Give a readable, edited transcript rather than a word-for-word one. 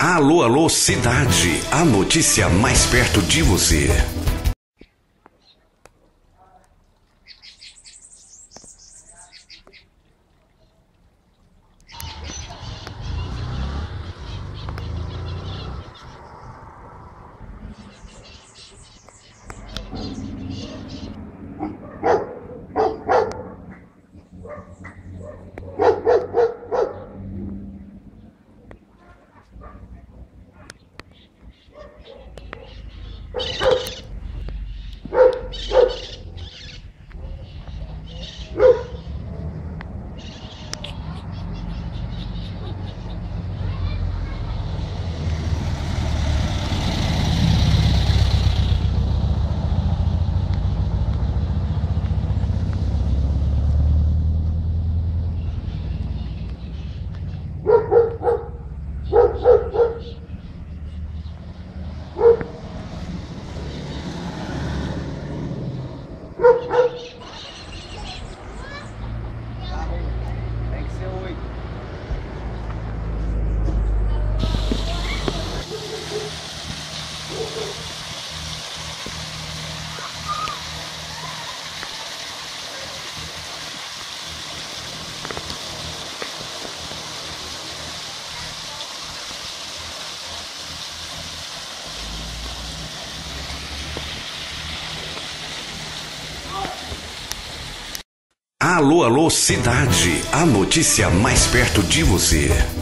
Alô, alô, cidade. A notícia mais perto de você. Tem que ser 8. Alô, alô, cidade. A notícia mais perto de você.